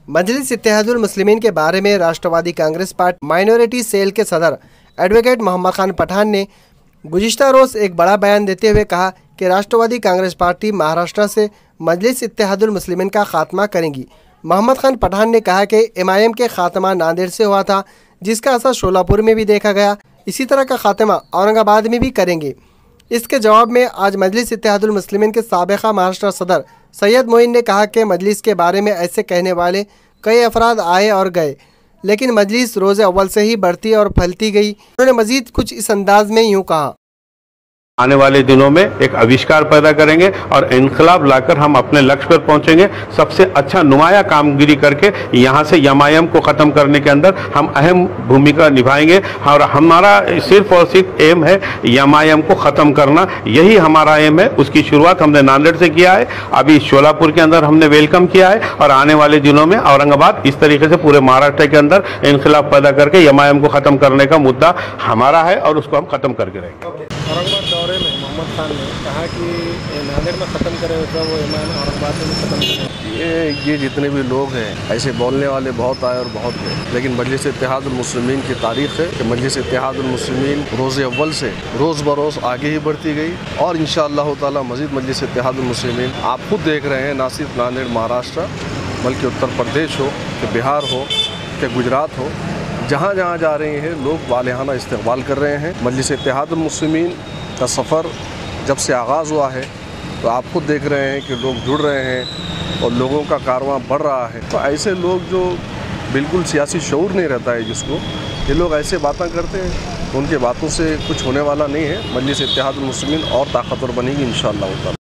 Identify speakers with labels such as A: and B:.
A: मजलिस इत्तेहादुल मुस्लिमीन के बारे में Rashtrawadi Congress party minority cell के सदर एडवोकेट मोहम्मद खान पठान ने गुज़िश्ता रोज़ एक बड़ा बयान देते हुए कहा कि राष्ट्रवादी कांग्रेस पार्टी महाराष्ट्र से मजलिस इत्तेहादुल मुस्लिमीन का खात्मा करेगी। मोहम्मद खान पठान ने कहा कि एमआईएम के खात्मा नांदेड़ से हुआ था, जिसका असर शोलापुर में भी देखा गया। इसी तरह का खात्मा औरंगाबाद में भी करेंगे। इसके जवाब में आज मजलिस इत्तेहादुल मुस्लिमीन के साबिक़ा महाराष्ट्र सदर सैयद मोइन ने कहा कि मजलिस के बारे में ऐसे कहने वाले कई अफराद आए और गए, लेकिन मजलिस रोज़े अव्वल से ही बढ़ती और फैलती गई। उन्होंने मजीद कुछ इस अंदाज में यूँ कहा,
B: आने वाले दिनों में एक आविष्कार पैदा करेंगे और इनकलाब लाकर हम अपने लक्ष्य पर पहुंचेंगे। सबसे अच्छा नुमाया कामगिरी करके यहाँ से एमआईएम को ख़त्म करने के अंदर हम अहम भूमिका निभाएंगे और हमारा सिर्फ और सिर्फ एम है एमआईएम को ख़त्म करना, यही हमारा एम है। उसकी शुरुआत हमने नांदेड़ से किया है, अभी शोलापुर के अंदर हमने वेलकम किया है और आने वाले दिनों में औरंगाबाद, इस तरीके से पूरे महाराष्ट्र के अंदर इनकलाब पैदा करके एमआईएम को ख़त्म करने का मुद्दा हमारा है और उसको हम ख़त्म करके रहेंगे।
C: औरंगाबाद दौरे में मोहम्मद खान ने कहा कि नांदेड़ में ख़त्म करे तो वो एमआईएम औरंगाबाद में ख़त्म करें।
D: ये जितने भी लोग हैं ऐसे बोलने वाले बहुत आए और बहुत गए, लेकिन मजलिस इत्तेहादुल मुस्लिमीन की तारीख़ है कि मजलिस इत्तेहादुल मुस्लिमीन रोज़े अव्वल से रोज़ बरोज़ आगे ही बढ़ती गई और इंशाअल्लाह ताला मज़ीद मजलिस इत्तेहादुल मुस्लिमीन आप खुद देख रहे हैं, ना सिर्फ नांदेड़ महाराष्ट्र बल्कि उत्तर प्रदेश हो कि बिहार हो कि गुजरात हो, जहाँ जहाँ जा रहे हैं लोग वालिहाना इस्तकबाल कर रहे हैं। मजलिस इत्तेहादुल मुस्लिमीन का सफ़र जब से आगाज़ हुआ है तो आप खुद देख रहे हैं कि लोग जुड़ रहे हैं और लोगों का कारवां बढ़ रहा है। तो ऐसे लोग जो बिल्कुल सियासी शऊर नहीं रहता है जिसको, ये लोग ऐसे बातें करते हैं, उनके बातों से कुछ होने वाला नहीं है। मजलिस इत्तेहादुल मुस्लिमीन और ताकतवर बनेगी इंशाअल्लाह।